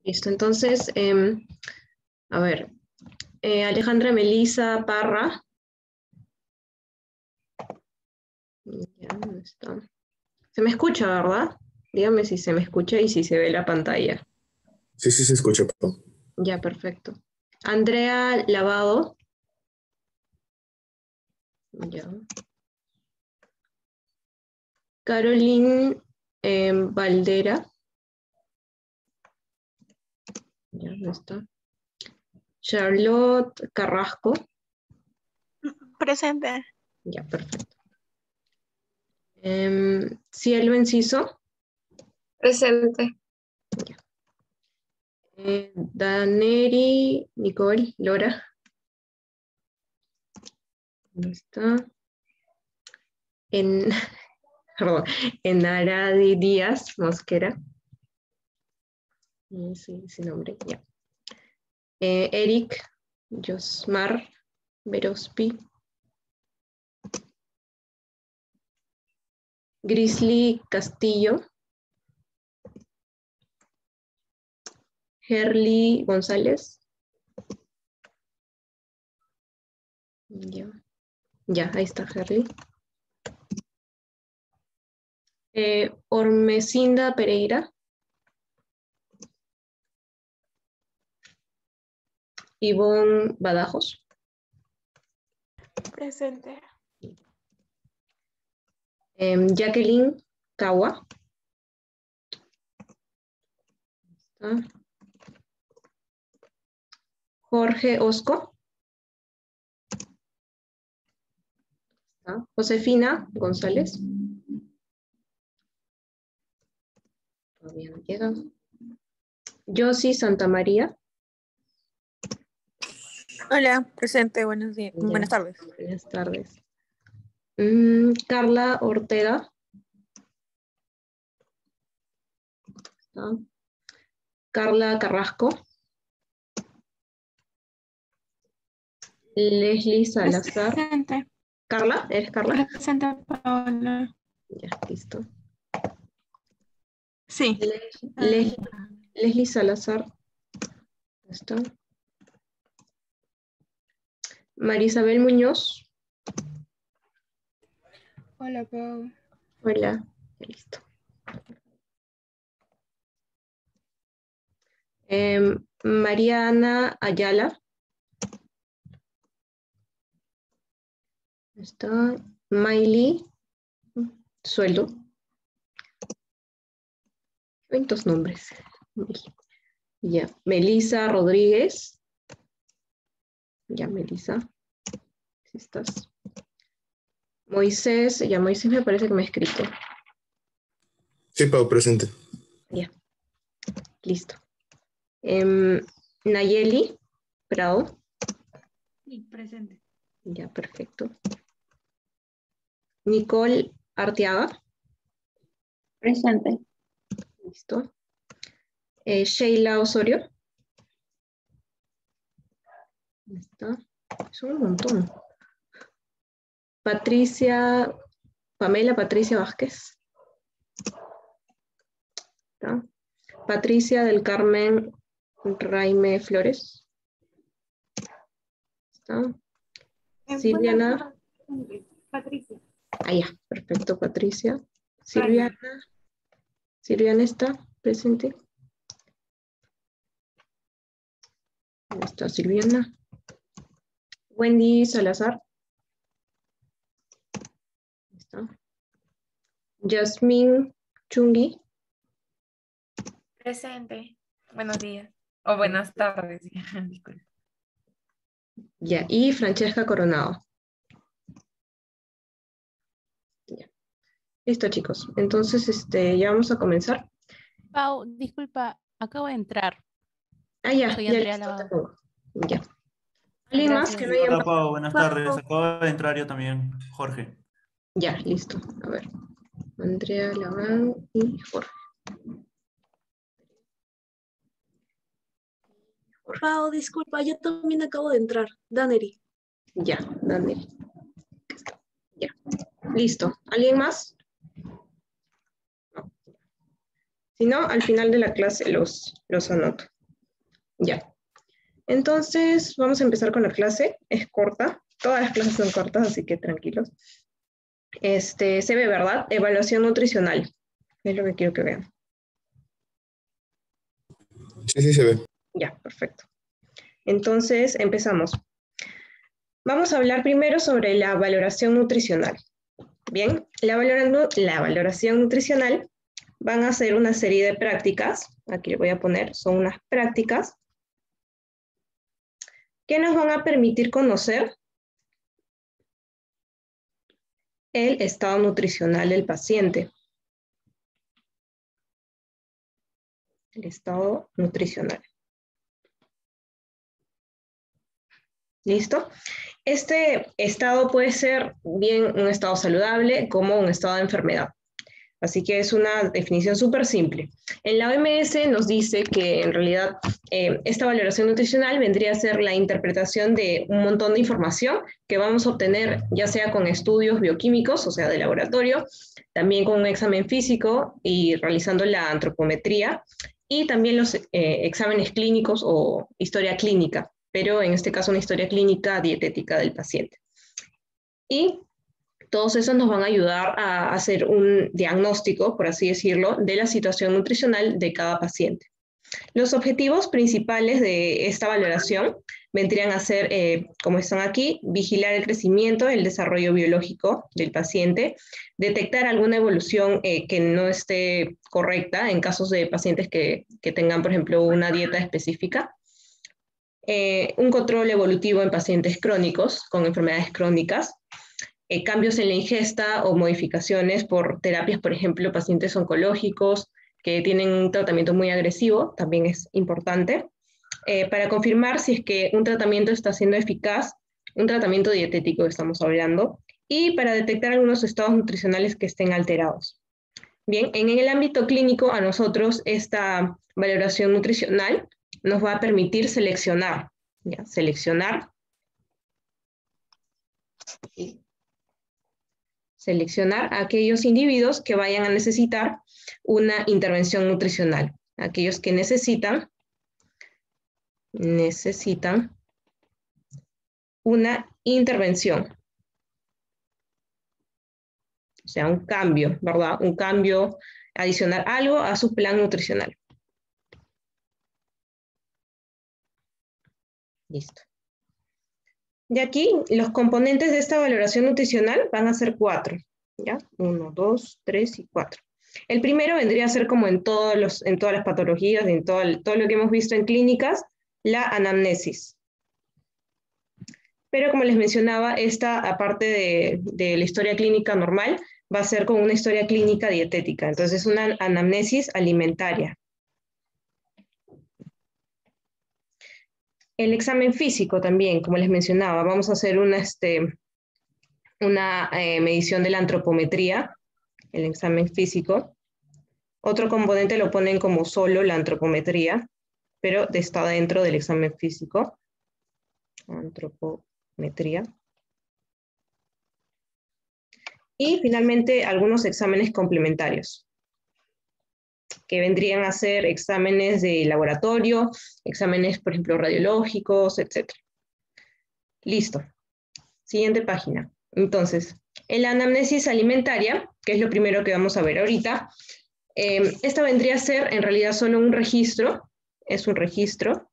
Listo, entonces, a ver, Alejandra Melisa Parra. Ya, ¿dónde está? Se me escucha, ¿verdad? Dígame si se me escucha y si se ve la pantalla. Sí, sí, se escucha, Pau. Ya, perfecto. Andrea Lavado. Ya. Caroline Valdera. Ya, ¿dónde está? Charlotte Carrasco. Presente. Ya, perfecto. Cielo Enciso. Presente. Ya. Daneri Nicole Lora. ¿Dónde está? Perdón, Enaradi Díaz Mosquera. Sí, ese nombre, ya. Eric Josmar Verospi. Grizzly Castillo. Herly González. Ya. Ya, ahí está Herly. Ormecinda Pereira. Ivonne Badajos. Presente. Jacqueline Kawa. Jorge Osco. Josefina González. Todavía no llega. Josie Santamaría. Hola, presente, buenos días. Ya. Buenas tardes. Buenas tardes. Carla Ortega. Carla Carrasco. Leslie Salazar. Presente. Carla, ¿eres Carla? Presente, Paola. Ya, listo. Sí. Leslie Salazar. ¿Está? Marisabel Muñoz. Hola, Pau. Hola, ya listo. Mariana Ayala. Está. Miley Sueldo. ¿Cuántos nombres? Ya. Melisa Rodríguez. Ya, Melisa. Si estás. Moisés, ya Moisés me parece que me ha escrito. Sí, Pau, presente. Ya. Listo. Nayeli Prado. Sí, presente. Ya, perfecto. Nicole Arteaga. Presente. Listo. Sheila Osorio. ¿Está? Son un montón. Pamela Patricia Vázquez. ¿Está? Patricia del Carmen Raime Flores. ¿Está? Silviana. Patricia. Ah, ya, perfecto, Patricia. Silviana. Silviana está presente. ¿Dónde está Silviana? Wendy Salazar. ¿Está? Yasmín Chungui. Presente. Buenos días. O buenas tardes. Disculpe. Ya, y Francesca Coronado. Ya. Listo, chicos. Entonces, ya vamos a comenzar. Pau, disculpa, acabo de entrar. Ah, ya, Soy ya Andrea listo, te Lavado. pongo. Ya. ¿Alguien más que Gracias. no haya Hola Pau, buenas tardes. pasado? Acabo de entrar yo también, Jorge. Ya, listo. A ver. Andrea Laván y Jorge. Pau, disculpa, yo también acabo de entrar. Daneri. Ya, Daniel. Ya. Listo. ¿Alguien más? No. Si no, al final de la clase los anoto. Ya. Entonces, vamos a empezar con la clase. Es corta. Todas las clases son cortas, así que tranquilos. Se ve, ¿verdad? Evaluación nutricional. Es lo que quiero que vean. Sí, sí se ve. Ya, perfecto. Entonces, empezamos. Vamos a hablar primero sobre la valoración nutricional. Bien, la valoración nutricional van a ser una serie de prácticas. Aquí le voy a poner, son unas prácticas que nos van a permitir conocer el estado nutricional del paciente. El estado nutricional. ¿Listo? Este estado puede ser bien un estado saludable como un estado de enfermedad. Así que es una definición súper simple. En la OMS nos dice que en realidad esta valoración nutricional vendría a ser la interpretación de un montón de información que vamos a obtener ya sea con estudios bioquímicos, o sea, de laboratorio, también con un examen físico y realizando la antropometría, y también los exámenes clínicos o historia clínica, pero en este caso una historia clínica dietética del paciente. Y todos esos nos van a ayudar a hacer un diagnóstico, por así decirlo, de la situación nutricional de cada paciente. Los objetivos principales de esta valoración vendrían a ser, como están aquí, vigilar el crecimiento, el desarrollo biológico del paciente, detectar alguna evolución que no esté correcta en casos de pacientes que tengan, por ejemplo, una dieta específica, un control evolutivo en pacientes crónicos, con enfermedades crónicas, cambios en la ingesta o modificaciones por terapias, por ejemplo, pacientes oncológicos que tienen un tratamiento muy agresivo, también es importante, para confirmar si es que un tratamiento está siendo eficaz, un tratamiento dietético estamos hablando, y para detectar algunos estados nutricionales que estén alterados. Bien, en el ámbito clínico a nosotros esta valoración nutricional nos va a permitir seleccionar, ¿ya? Seleccionar a aquellos individuos que vayan a necesitar una intervención nutricional, aquellos que necesitan una intervención, o sea, un cambio, ¿verdad? Un cambio, adicionar algo a su plan nutricional. Listo. De aquí, los componentes de esta valoración nutricional van a ser 4, ¿ya? 1, 2, 3 y 4. El primero vendría a ser como en todas las patologías, en todo lo que hemos visto en clínicas, la anamnesis. Pero como les mencionaba, esta, aparte de la historia clínica normal, va a ser con una historia clínica dietética. Entonces, una anamnesis alimentaria. El examen físico también, como les mencionaba, vamos a hacer una medición de la antropometría, el examen físico. Otro componente lo ponen como solo la antropometría, pero está dentro del examen físico. Antropometría. Y finalmente algunos exámenes complementarios, que vendrían a ser exámenes de laboratorio, exámenes, por ejemplo, radiológicos, etc. Listo. Siguiente página. Entonces, en la anamnesis alimentaria, que es lo primero que vamos a ver ahorita, esta vendría a ser en realidad solo un registro, es un registro,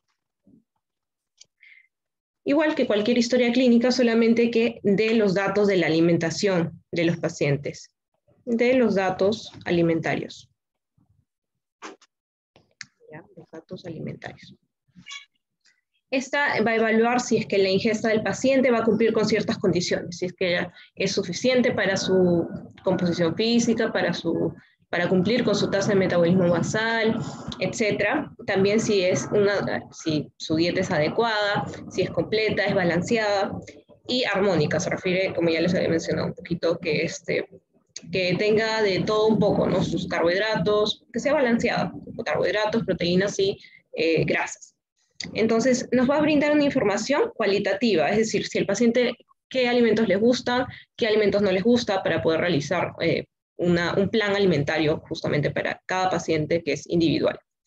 igual que cualquier historia clínica, solamente que de los datos de la alimentación de los pacientes, de los datos alimentarios. ¿Ya? Los datos alimentarios. Esta va a evaluar si es que la ingesta del paciente va a cumplir con ciertas condiciones, si es que es suficiente para su composición física, para cumplir con su tasa de metabolismo basal, etc. También si su dieta es adecuada, si es completa, es balanceada y armónica. Se refiere, como ya les había mencionado un poquito, que tenga de todo un poco, ¿no? Sus carbohidratos, que sea balanceada, carbohidratos, proteínas y grasas. Entonces, nos va a brindar una información cualitativa, es decir, si el paciente, qué alimentos les gustan, qué alimentos no les gusta, para poder realizar un plan alimentario justamente para cada paciente que es individual.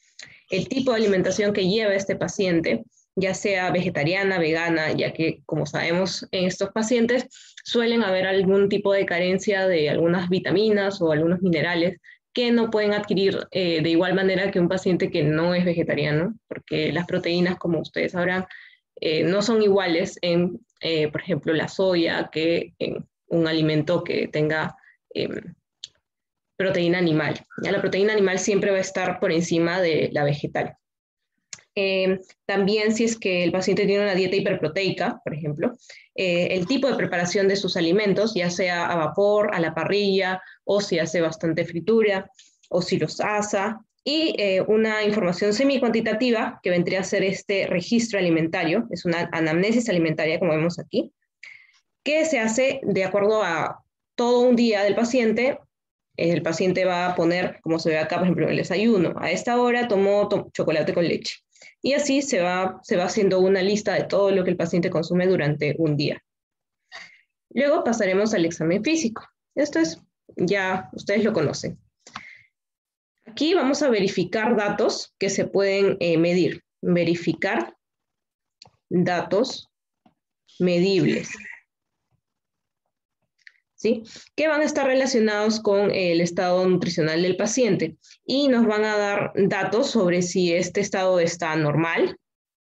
el tipo de alimentación que lleva este paciente, ya sea vegetariana, vegana, ya que, como sabemos, en estos pacientes suelen haber algún tipo de carencia de algunas vitaminas o algunos minerales que no pueden adquirir de igual manera que un paciente que no es vegetariano, porque las proteínas, como ustedes sabrán, no son iguales en, por ejemplo, la soya que en un alimento que tenga proteína animal. ¿Ya? La proteína animal siempre va a estar por encima de la vegetal. También si es que el paciente tiene una dieta hiperproteica, por ejemplo, el tipo de preparación de sus alimentos, ya sea a vapor, a la parrilla, o si hace bastante fritura, o si los asa, y una información semi-cuantitativa que vendría a ser este registro alimentario, es una anamnesis alimentaria, como vemos aquí, que se hace de acuerdo a todo un día del paciente. El paciente va a poner, como se ve acá, por ejemplo, en el desayuno, a esta hora tomó chocolate con leche. Y así se va haciendo una lista de todo lo que el paciente consume durante un día. Luego pasaremos al examen físico. Esto es, ya ustedes lo conocen. Aquí vamos a verificar datos que se pueden medir. Verificar datos medibles, ¿sí? Que van a estar relacionados con el estado nutricional del paciente y nos van a dar datos sobre si este estado está normal,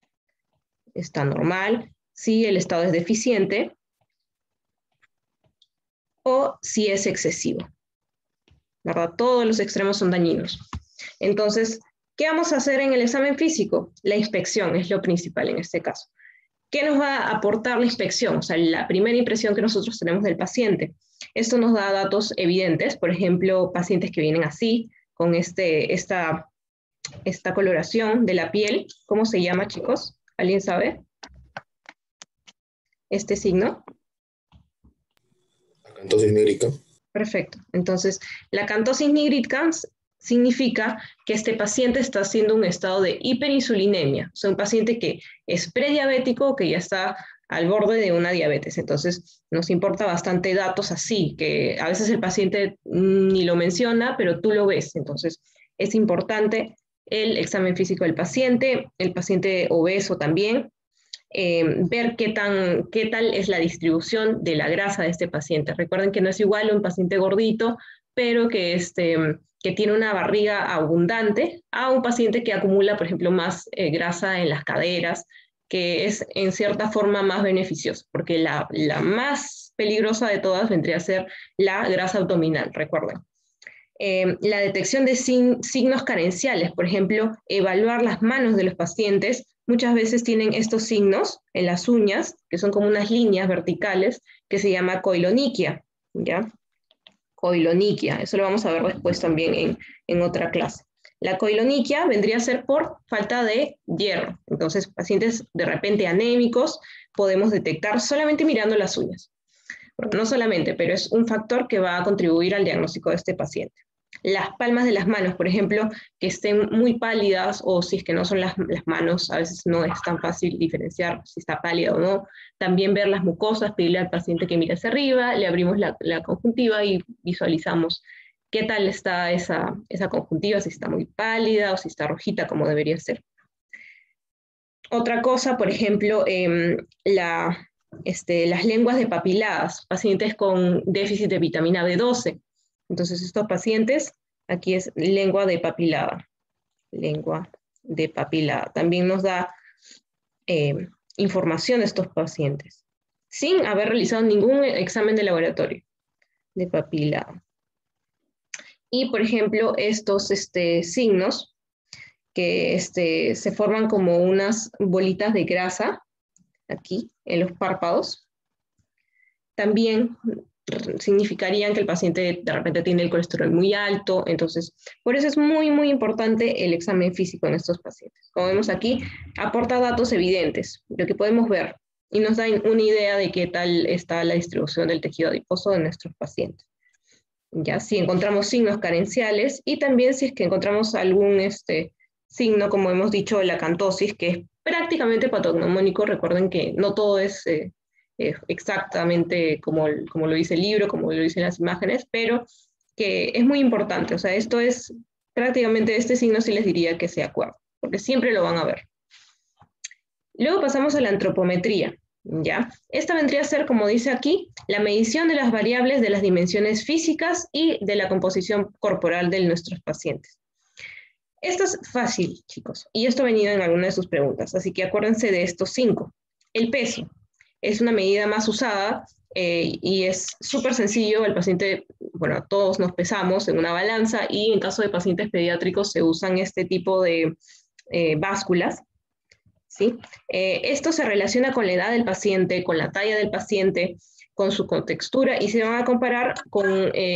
si el estado es deficiente o si es excesivo, ¿verdad? Todos los extremos son dañinos. Entonces, ¿qué vamos a hacer en el examen físico? La inspección es lo principal en este caso. ¿Qué nos va a aportar la inspección? O sea, la primera impresión que nosotros tenemos del paciente. Esto nos da datos evidentes, por ejemplo, pacientes que vienen así, con esta coloración de la piel. ¿Cómo se llama, chicos? ¿Alguien sabe? Este signo. Acantosis nigrica. Perfecto. Entonces, la acantosis nigricans significa que este paciente está haciendo un estado de hiperinsulinemia. O sea, un paciente que es prediabético o que ya está al borde de una diabetes. Entonces, nos importa bastante datos así, que a veces el paciente ni lo menciona, pero tú lo ves. Entonces, es importante el examen físico del paciente, el paciente obeso también, ver qué tal es la distribución de la grasa de este paciente. Recuerden que no es igual a un paciente gordito, pero que tiene una barriga abundante, a un paciente que acumula, por ejemplo, más grasa en las caderas, que es en cierta forma más beneficioso, porque la más peligrosa de todas vendría a ser la grasa abdominal, recuerden. La detección de signos carenciales, por ejemplo, evaluar las manos de los pacientes, muchas veces tienen estos signos en las uñas, que son como unas líneas verticales, que se llama coiloniquia, ¿ya? Coiloniquia, eso lo vamos a ver después también en otra clase. La coiloniquia vendría a ser por falta de hierro. Entonces, pacientes de repente anémicos podemos detectar solamente mirando las uñas. Bueno, no solamente, pero es un factor que va a contribuir al diagnóstico de este paciente. Las palmas de las manos, por ejemplo, que estén muy pálidas, o si es que no son las manos, a veces no es tan fácil diferenciar si está pálida o no. También ver las mucosas, pedirle al paciente que mire hacia arriba, le abrimos la conjuntiva y visualizamos qué tal está esa conjuntiva, si está muy pálida o si está rojita como debería ser. Otra cosa, por ejemplo, las lenguas depapiladas, pacientes con déficit de vitamina B12. Entonces, estos pacientes, aquí es lengua depapilada. Lengua depapilada. También nos da información de estos pacientes, sin haber realizado ningún examen de laboratorio. Depapilada. Y, por ejemplo, estos signos que se forman como unas bolitas de grasa, aquí, en los párpados, también significarían que el paciente de repente tiene el colesterol muy alto. Entonces, por eso es muy, muy importante el examen físico en estos pacientes. Como vemos aquí, aporta datos evidentes, lo que podemos ver, y nos da una idea de qué tal está la distribución del tejido adiposo de nuestros pacientes. Ya, si encontramos signos carenciales, y también si es que encontramos algún signo, como hemos dicho, la acantosis, que es prácticamente patognomónico. Recuerden que no todo es exactamente como lo dice el libro, como lo dicen las imágenes, pero que es muy importante. O sea, esto es prácticamente, este signo sí les diría que se acuerda. porque siempre lo van a ver. Luego pasamos a la antropometría, ¿ya? Esta vendría a ser, como dice aquí, la medición de las variables de las dimensiones físicas y de la composición corporal de nuestros pacientes. Esto es fácil, chicos, y esto ha venido en alguna de sus preguntas, así que acuérdense de estos 5. El peso es una medida más usada y es súper sencillo. El paciente, bueno, todos nos pesamos en una balanza y en caso de pacientes pediátricos se usan este tipo de básculas, ¿sí? Esto se relaciona con la edad del paciente, con la talla del paciente, con su contextura y se van a comparar con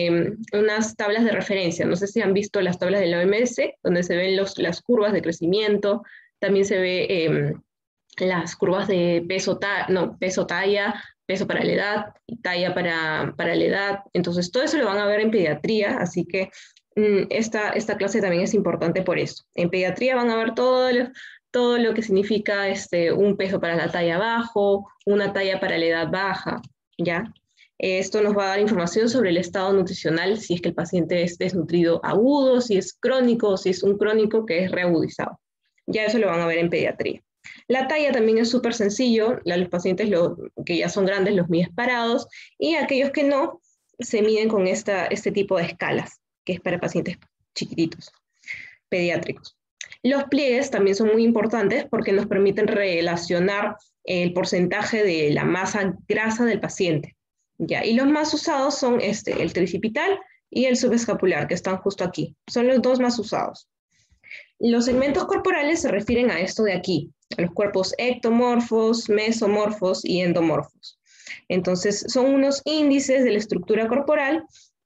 unas tablas de referencia. No sé si han visto las tablas de la OMS, donde se ven las curvas de crecimiento, también se ve las curvas de peso-talla, peso para la edad y talla para la edad. Entonces, todo eso lo van a ver en pediatría, así que esta clase también es importante por eso. En pediatría van a ver todo lo que significa un peso para la talla bajo, una talla para la edad baja, ¿ya? Esto nos va a dar información sobre el estado nutricional, si es que el paciente es desnutrido agudo, si es crónico, o si es un crónico que es reagudizado. Ya eso lo van a ver en pediatría. La talla también es súper sencillo, los pacientes que ya son grandes los miden parados, y aquellos que no, se miden con este tipo de escalas, que es para pacientes chiquititos, pediátricos. Los pliegues también son muy importantes porque nos permiten relacionar el porcentaje de la masa grasa del paciente, ¿ya? Y los más usados son el tricipital y el subescapular, que están justo aquí. Son los dos más usados. Los segmentos corporales se refieren a esto de aquí, a los cuerpos ectomorfos, mesomorfos y endomorfos. Entonces, son unos índices de la estructura corporal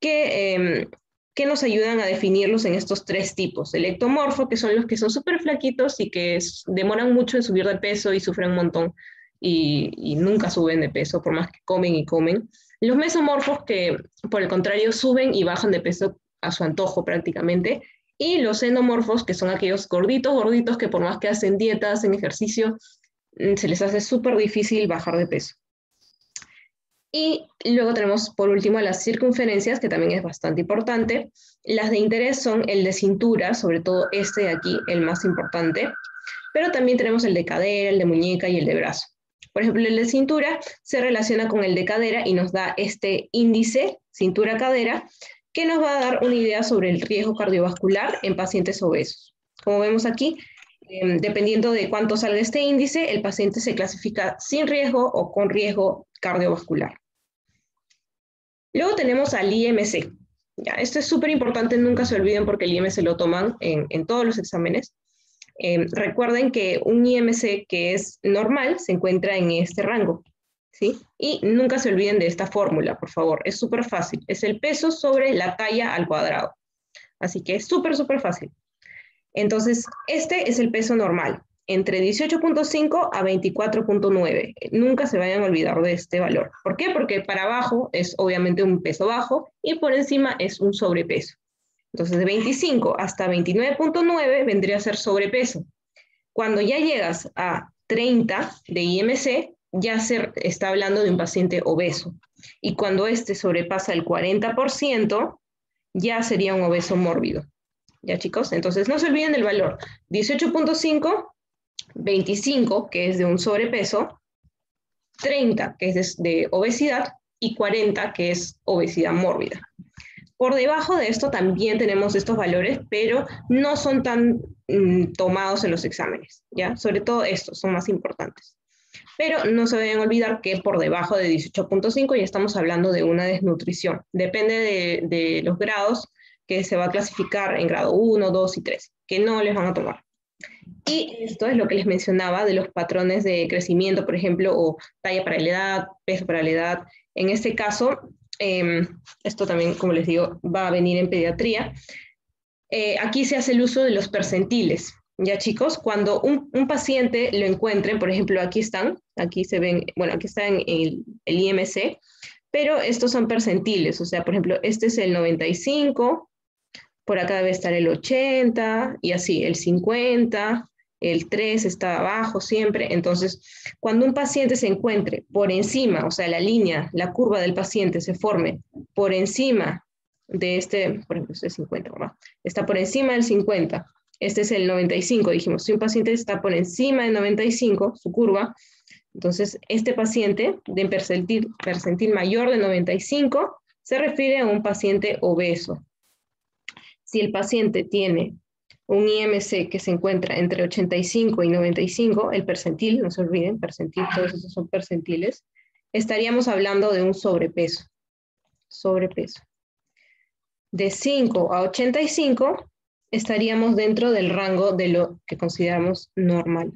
que nos ayudan a definirlos en estos 3 tipos. El ectomorfo, que son los que son súper flaquitos y que demoran mucho en subir de peso y sufren un montón y nunca suben de peso, por más que comen y comen. Los mesomorfos, que por el contrario suben y bajan de peso a su antojo prácticamente. Y los endomorfos, que son aquellos gorditos que por más que hacen dieta, hacen ejercicio, se les hace súper difícil bajar de peso. Y luego tenemos por último las circunferencias, que también es bastante importante. Las de interés son el de cintura, sobre todo este de aquí, el más importante. Pero también tenemos el de cadera, el de muñeca y el de brazo. Por ejemplo, el de cintura se relaciona con el de cadera y nos da este índice, cintura-cadera, que nos va a dar una idea sobre el riesgo cardiovascular en pacientes obesos. Como vemos aquí, dependiendo de cuánto salga este índice, el paciente se clasifica sin riesgo o con riesgo cardiovascular. Luego tenemos al IMC. Ya, esto es súper importante, nunca se olviden porque el IMC lo toman en todos los exámenes. Recuerden que un IMC que es normal se encuentra en este rango, ¿sí? Y nunca se olviden de esta fórmula, por favor. Es súper fácil. Es el peso sobre la talla al cuadrado. Así que es súper fácil. Entonces, este es el peso normal, entre 18.5 a 24.9. Nunca se vayan a olvidar de este valor. ¿Por qué? Porque para abajo es obviamente un peso bajo y por encima es un sobrepeso. Entonces, de 25 hasta 29.9 vendría a ser sobrepeso. Cuando ya llegas a 30 de IMC, ya se está hablando de un paciente obeso. Y cuando este sobrepasa el 40%, ya sería un obeso mórbido. ¿Ya, chicos? Entonces, no se olviden del valor. 18.5, 25, que es de un sobrepeso, 30, que es de obesidad, y 40, que es obesidad mórbida. Por debajo de esto también tenemos estos valores, pero no son tan tomados en los exámenes, ¿ya? Sobre todo estos son más importantes. Pero no se deben olvidar que por debajo de 18.5 ya estamos hablando de una desnutrición. Depende de los grados que se va a clasificar en grado 1, 2 y 3, que no les van a tomar. Y esto es lo que les mencionaba de los patrones de crecimiento, por ejemplo, o talla para la edad, peso para la edad. En este caso, esto también, como les digo, va a venir en pediatría. Aquí se hace el uso de los percentiles. Ya, chicos, cuando un paciente lo encuentren, por ejemplo, aquí se ven, bueno, aquí está en el IMC, pero estos son percentiles, o sea, por ejemplo, este es el 95, por acá debe estar el 80, y así, el 50, el 3 está abajo siempre. Entonces, cuando un paciente se encuentre por encima, o sea, la curva del paciente se forme por encima de por ejemplo, este 50, ¿verdad? Está por encima del 50, Este es el 95, dijimos. Si un paciente está por encima de 95, su curva, entonces este paciente de percentil mayor de 95 se refiere a un paciente obeso. Si el paciente tiene un IMC que se encuentra entre 85 y 95, el percentil, no se olviden, percentil, todos esos son percentiles, estaríamos hablando de un sobrepeso. Sobrepeso. De 5 a 85 estaríamos dentro del rango de lo que consideramos normal.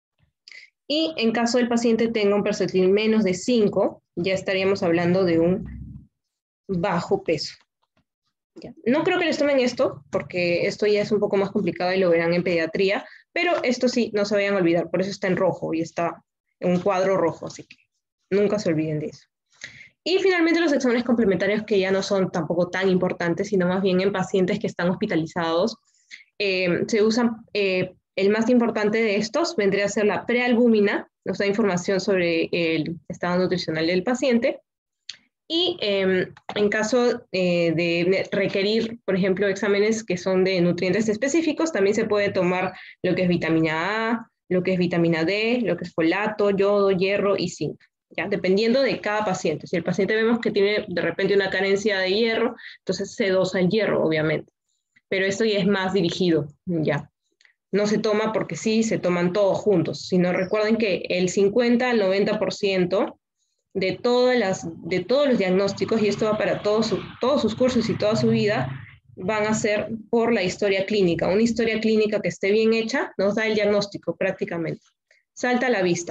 Y en caso del paciente tenga un percentil menos de 5, ya estaríamos hablando de un bajo peso. ¿Ya? No creo que les tomen esto, porque esto ya es un poco más complicado y lo verán en pediatría, pero esto sí, no se vayan a olvidar, por eso está en rojo y está en un cuadro rojo, así que nunca se olviden de eso. Y finalmente los exámenes complementarios que ya no son tampoco tan importantes, sino más bien en pacientes que están hospitalizados. Se usan, el más importante de estos vendría a ser la prealbúmina, nos da información sobre el estado nutricional del paciente. Y en caso de requerir, por ejemplo, exámenes que son de nutrientes específicos, también se puede tomar lo que es vitamina A, lo que es vitamina D, lo que es folato, yodo, hierro y zinc. ¿Ya? Dependiendo de cada paciente. Si el paciente vemos que tiene de repente una carencia de hierro, entonces se dosa el hierro, obviamente. Pero esto ya es más dirigido, ¿ya? No se toma porque sí, se toman todos juntos, sino recuerden que el 50 al 90% de todos los diagnósticos, y esto va para todos sus cursos y toda su vida, van a ser por la historia clínica. Una historia clínica que esté bien hecha nos da el diagnóstico prácticamente. Salta a la vista.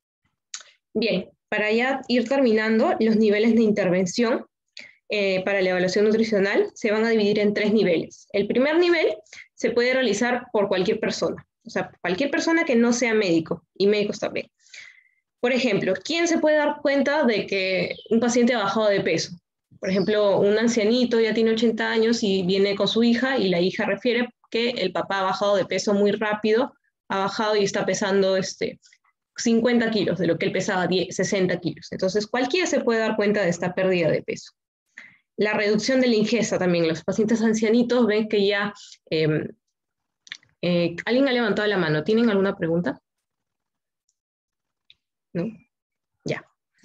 Bien, para ya ir terminando, los niveles de intervención para la evaluación nutricional se van a dividir en 3 niveles. El primer nivel se puede realizar por cualquier persona, o sea, cualquier persona que no sea médico, y médicos también. Por ejemplo, ¿quién se puede dar cuenta de que un paciente ha bajado de peso? Por ejemplo, un ancianito ya tiene 80 años y viene con su hija y la hija refiere que el papá ha bajado de peso muy rápido, ha bajado y está pesando 50 kilos de lo que él pesaba, 60 kilos. Entonces, cualquiera se puede dar cuenta de esta pérdida de peso. La reducción de la ingesta también. Los pacientes ancianitos ven que ya... ¿alguien ha levantado la mano? ¿Tienen alguna pregunta? ¿No? Ya.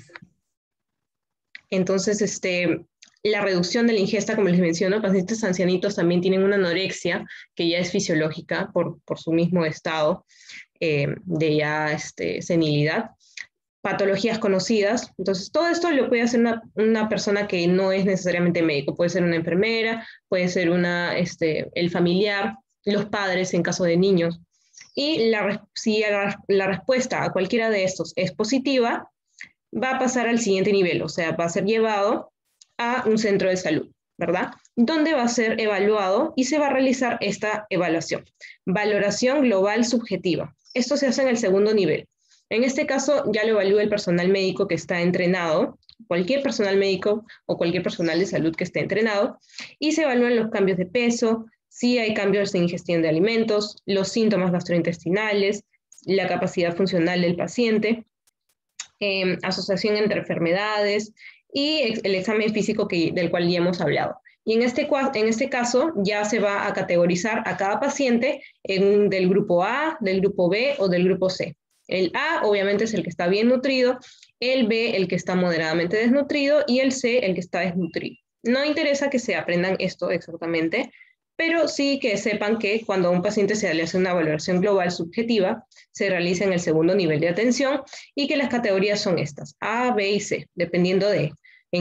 Entonces, la reducción de la ingesta, como les menciono, pacientes ancianitos también tienen una anorexia que ya es fisiológica por su mismo estado de ya senilidad. Patologías conocidas. Entonces, todo esto lo puede hacer una persona que no es necesariamente médico. Puede ser una enfermera, puede ser el familiar, los padres en caso de niños. Y si la respuesta a cualquiera de estos es positiva, va a pasar al siguiente nivel, o sea, va a ser llevado a un centro de salud, ¿verdad? Donde va a ser evaluado y se va a realizar esta evaluación. Valoración global subjetiva. Esto se hace en el segundo nivel. En este caso ya lo evalúa el personal médico que está entrenado, cualquier personal médico o cualquier personal de salud que esté entrenado, y se evalúan los cambios de peso, si hay cambios en ingestión de alimentos, los síntomas gastrointestinales, la capacidad funcional del paciente, asociación entre enfermedades y el examen físico del cual ya hemos hablado. Y en este caso ya se va a categorizar a cada paciente del grupo A, del grupo B o del grupo C. El A obviamente es el que está bien nutrido, el B el que está moderadamente desnutrido y el C el que está desnutrido. No interesa que se aprendan esto exactamente, pero sí que sepan que cuando a un paciente se le hace una valoración global subjetiva, se realiza en el segundo nivel de atención y que las categorías son estas, A, B y C, dependiendo de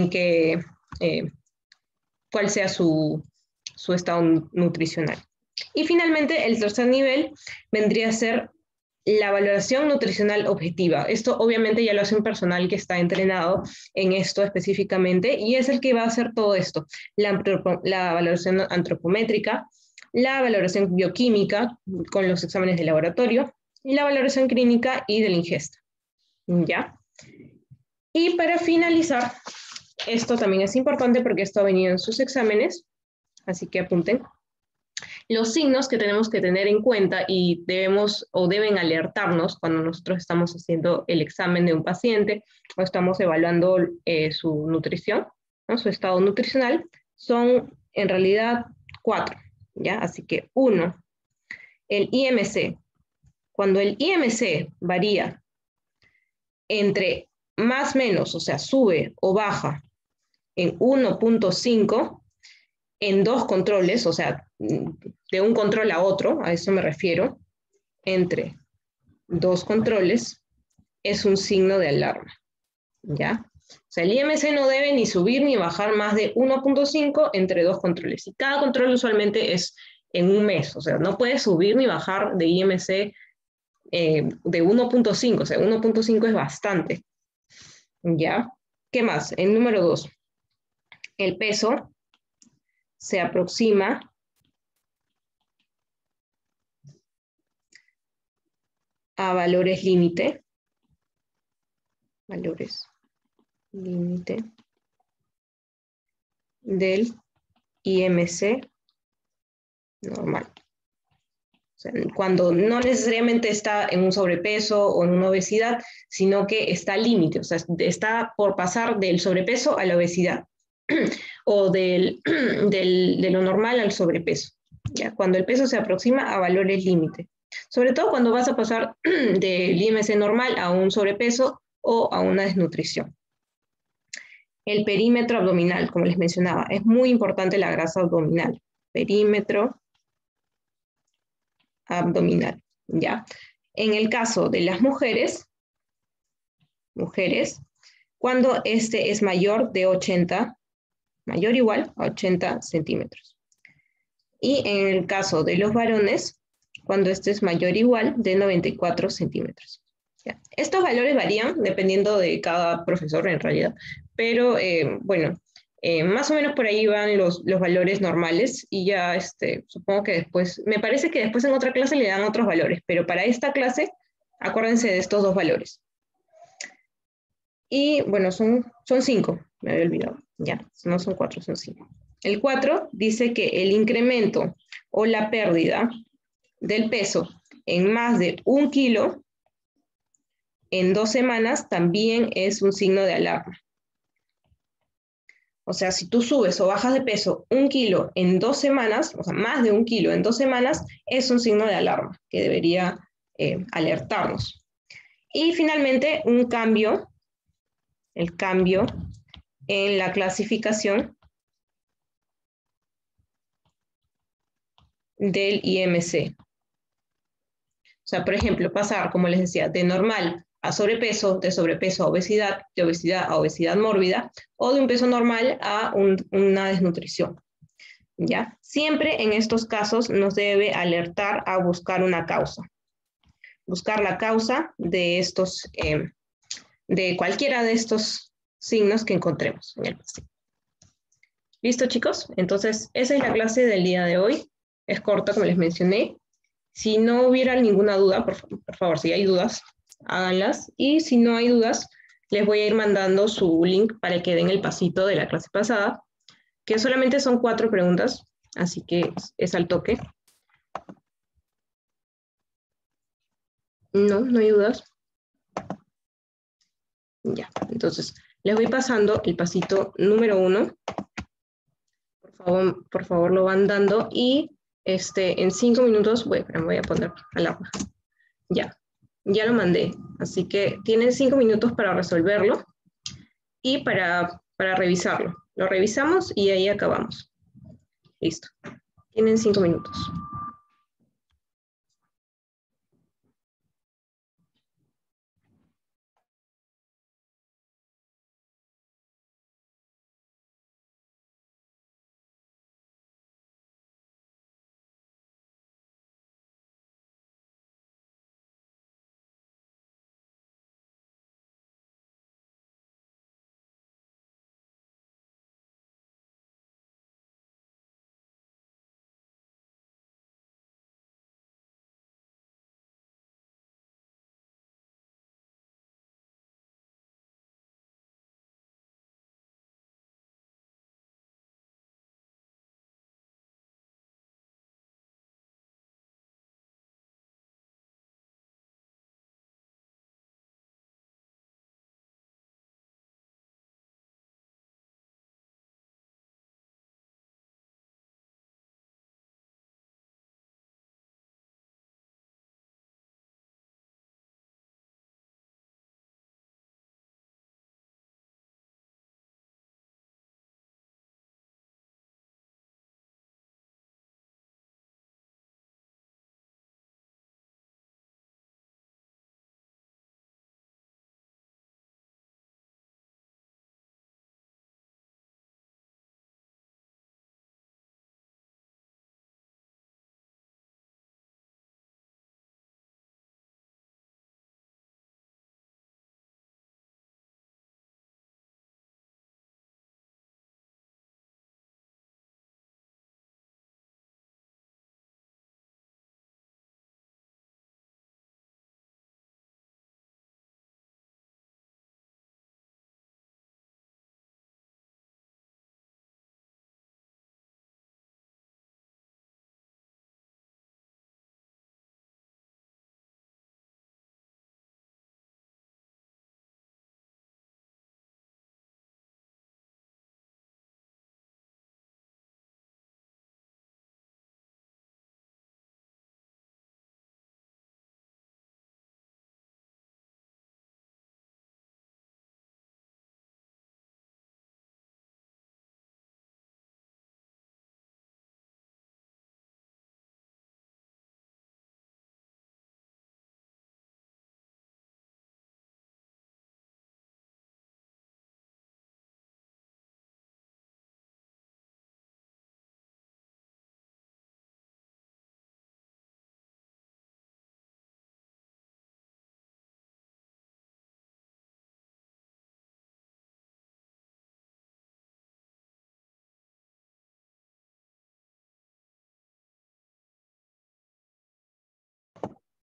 cuál sea su estado nutricional. Y finalmente, el tercer nivel vendría a ser la valoración nutricional objetiva. Esto obviamente ya lo hace un personal que está entrenado en esto específicamente y es el que va a hacer todo esto. La valoración antropométrica, la valoración bioquímica con los exámenes de laboratorio y la valoración clínica y de la ingesta. ¿Ya? Y para finalizar, esto también es importante porque esto ha venido en sus exámenes, así que apunten. Los signos que tenemos que tener en cuenta y deben alertarnos cuando nosotros estamos haciendo el examen de un paciente o estamos evaluando su nutrición, ¿no? Su estado nutricional, son en realidad 4, ¿ya? Así que 1, el IMC. Cuando el IMC varía entre más o menos, o sea, sube o baja en 1.5 en dos controles, o sea, de un control a otro, a eso me refiero, entre dos controles, es un signo de alarma, ¿ya? O sea, el IMC no debe ni subir ni bajar más de 1.5 entre dos controles. Y cada control usualmente es en un mes, o sea, no puede subir ni bajar de IMC de 1.5, o sea, 1.5 es bastante, ¿ya? ¿Qué más? El número 2, el peso se aproxima a valores límite del IMC normal. O sea, cuando no necesariamente está en un sobrepeso o en una obesidad, sino que está al límite, o sea, está por pasar del sobrepeso a la obesidad o de lo normal al sobrepeso, ¿ya? Cuando el peso se aproxima a valores límite. Sobre todo cuando vas a pasar del IMC normal a un sobrepeso o a una desnutrición. El perímetro abdominal, como les mencionaba, es muy importante la grasa abdominal. Perímetro abdominal, ¿ya? En el caso de las mujeres, cuando este es mayor de 80, mayor o igual a 80 centímetros. Y en el caso de los varones, cuando este es mayor o igual de 94 centímetros. ¿Ya? Estos valores varían dependiendo de cada profesor en realidad, pero bueno, más o menos por ahí van los valores normales y ya supongo que después, me parece que después en otra clase le dan otros valores, pero para esta clase acuérdense de estos dos valores. Y bueno, son 5, me había olvidado, ya, no son 4, son 5. El 4 dice que el incremento o la pérdida del peso en más de 1 kilo en 2 semanas también es un signo de alarma. O sea, si tú subes o bajas de peso 1 kilo en 2 semanas, o sea, más de 1 kilo en 2 semanas, es un signo de alarma que debería alertarnos. Y finalmente, el cambio en la clasificación del IMC. O sea, por ejemplo, pasar, como les decía, de normal a sobrepeso, de sobrepeso a obesidad, de obesidad a obesidad mórbida, o de un peso normal a una desnutrición. ¿Ya? Siempre en estos casos nos debe alertar a buscar una causa. Buscar la causa de de cualquiera de estos signos que encontremos en el paciente. ¿Listo, chicos? Entonces, esa es la clase del día de hoy. Es corta, como les mencioné. Si no hubiera ninguna duda, por favor, si hay dudas, háganlas. Y si no hay dudas, les voy a ir mandando su link para que den el pasito de la clase pasada, que solamente son 4 preguntas, así que es al toque. No hay dudas. Ya, entonces, les voy pasando el pasito número 1. Por favor, lo van dando y en 5 minutos, voy a poner alarma. Ya lo mandé, así que tienen 5 minutos para resolverlo y para revisarlo. Lo revisamos y ahí acabamos. Listo. Tienen 5 minutos.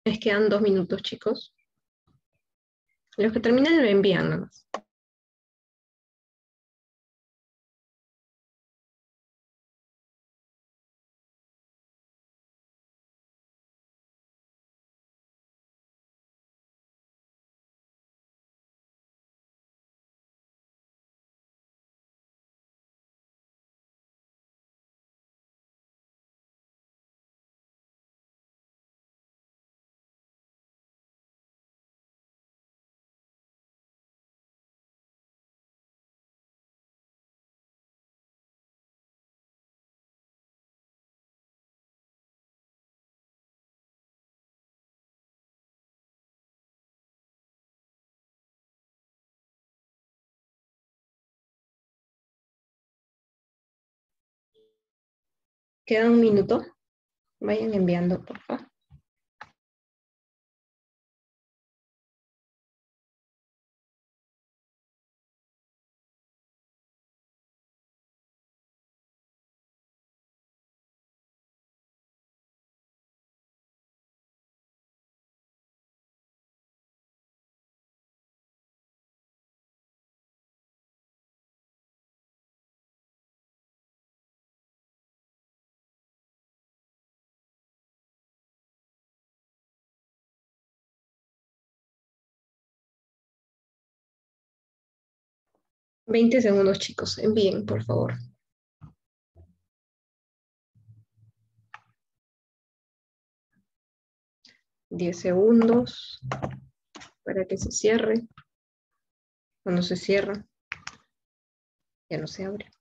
Les quedan 2 minutos, chicos. Los que terminen lo envían nada más. Queda 1 minuto. Vayan enviando, por favor. $20 segundos, chicos. Envíen, por favor. $10 segundos para que se cierre. Cuando se cierra, ya no se abre.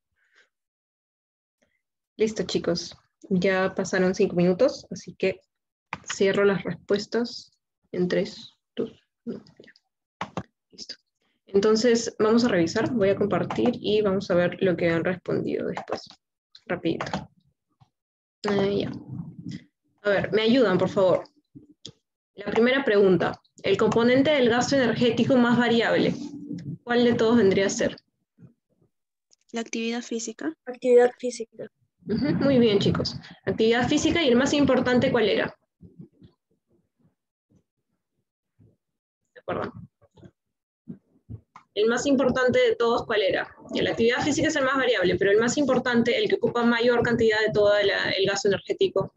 Listo, chicos. Ya pasaron 5 minutos, así que cierro las respuestas en 3, 2, 1. Ya. Listo. Entonces, vamos a revisar. Voy a compartir y vamos a ver lo que han respondido después. Rapidito. Ya. A ver, me ayudan, por favor. La primera pregunta. El componente del gasto energético más variable. ¿Cuál de todos vendría a ser? La actividad física. Actividad física. Muy bien, chicos. Actividad física, y el más importante, ¿cuál era? ¿De acuerdo? El más importante de todos, ¿cuál era? La actividad física es el más variable, pero el más importante, el que ocupa mayor cantidad de todo el gasto energético.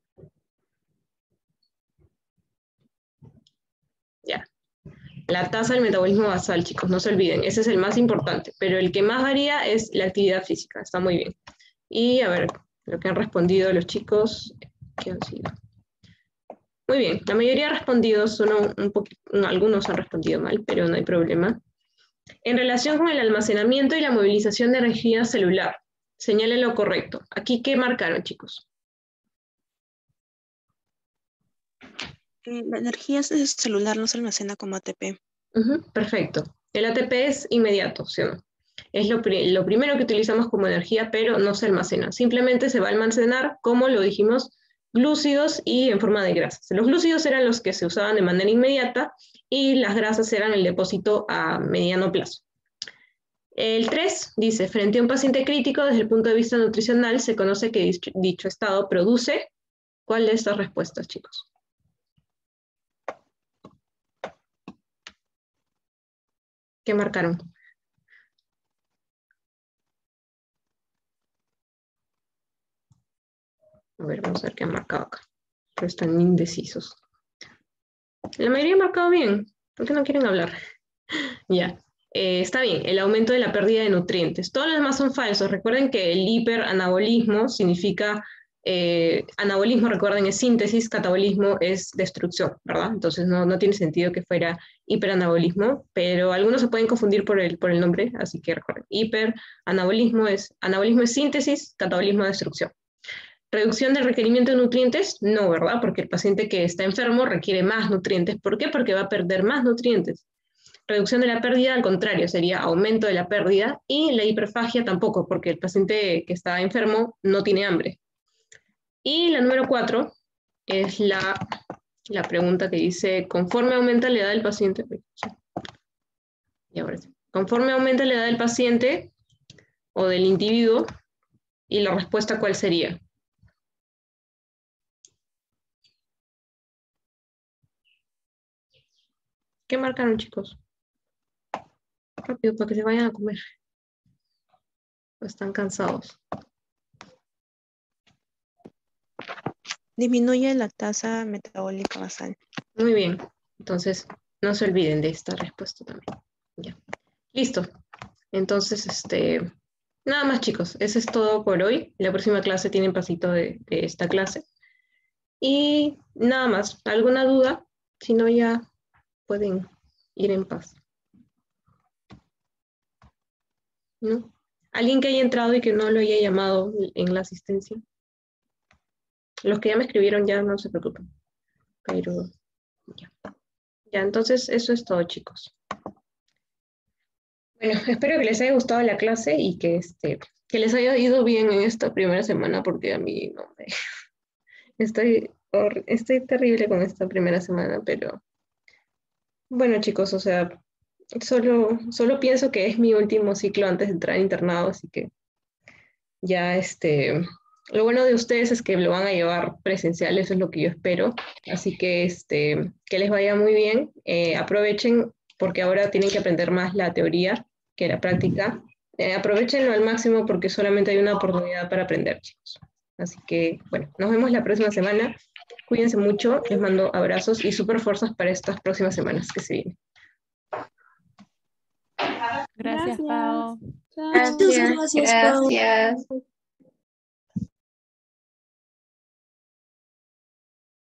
Ya. La tasa del metabolismo basal, chicos, no se olviden. Ese es el más importante, pero el que más varía es la actividad física. Está muy bien. Y a ver, lo que han respondido los chicos, ¿qué han sido? Muy bien, la mayoría ha respondido, algunos han respondido mal, pero no hay problema. En relación con el almacenamiento y la movilización de energía celular, señalen lo correcto. ¿Aquí qué marcaron, chicos? La energía celular no se almacena como ATP. Perfecto. El ATP es inmediato, ¿sí o no? Es lo primero que utilizamos como energía, pero no se almacena. Simplemente se va a almacenar, como lo dijimos, glúcidos y en forma de grasas. Los glúcidos eran los que se usaban de manera inmediata y las grasas eran el depósito a mediano plazo. El 3 dice, frente a un paciente crítico, desde el punto de vista nutricional, se conoce que dicho estado produce. ¿Cuál de estas respuestas, chicos? ¿Qué marcaron? A ver, vamos a ver qué han marcado acá. Pero están indecisos. La mayoría ha marcado bien. ¿Por qué no quieren hablar? Ya. Está bien, el aumento de la pérdida de nutrientes. Todos los demás son falsos. Recuerden que el hiperanabolismo significa... anabolismo, recuerden, es síntesis, catabolismo es destrucción, ¿verdad? Entonces no tiene sentido que fuera hiperanabolismo, pero algunos se pueden confundir por el nombre, así que recuerden, hiperanabolismo es síntesis, catabolismo es destrucción. ¿Reducción del requerimiento de nutrientes? No, ¿verdad? Porque el paciente que está enfermo requiere más nutrientes. ¿Por qué? Porque va a perder más nutrientes. Reducción de la pérdida, al contrario, sería aumento de la pérdida, y la hiperfagia tampoco, porque el paciente que está enfermo no tiene hambre. Y la número 4 es la pregunta que dice, conforme aumenta la edad del paciente, y ahora sí, conforme aumenta la edad del paciente o del individuo, y la respuesta, ¿cuál sería? ¿Qué marcaron, chicos? Rápido, para que se vayan a comer. ¿O están cansados? Disminuye la tasa metabólica basal. Muy bien. Entonces, no se olviden de esta respuesta también. Ya. Listo. Entonces, nada más, chicos. Eso es todo por hoy. La próxima clase tienen pasito de esta clase. Y nada más. ¿Alguna duda? Si no, ya pueden ir en paz. ¿No? ¿Alguien que haya entrado y que no lo haya llamado en la asistencia? Los que ya me escribieron ya no se preocupen. Pero ya. Ya, entonces eso es todo, chicos. Bueno, espero que les haya gustado la clase y que les haya ido bien en esta primera semana, porque a mí no me... Estoy terrible con esta primera semana, pero bueno, chicos, o sea, solo pienso que es mi último ciclo antes de entrar a internado, así que ya lo bueno de ustedes es que lo van a llevar presencial, eso es lo que yo espero, así que que les vaya muy bien, aprovechen porque ahora tienen que aprender más la teoría que la práctica, aprovechenlo al máximo porque solamente hay una oportunidad para aprender, chicos. Así que, bueno, nos vemos la próxima semana. Cuídense mucho, les mando abrazos y súper fuerzas para estas próximas semanas que se vienen. Gracias, Pau. Muchas gracias, Pau. Gracias.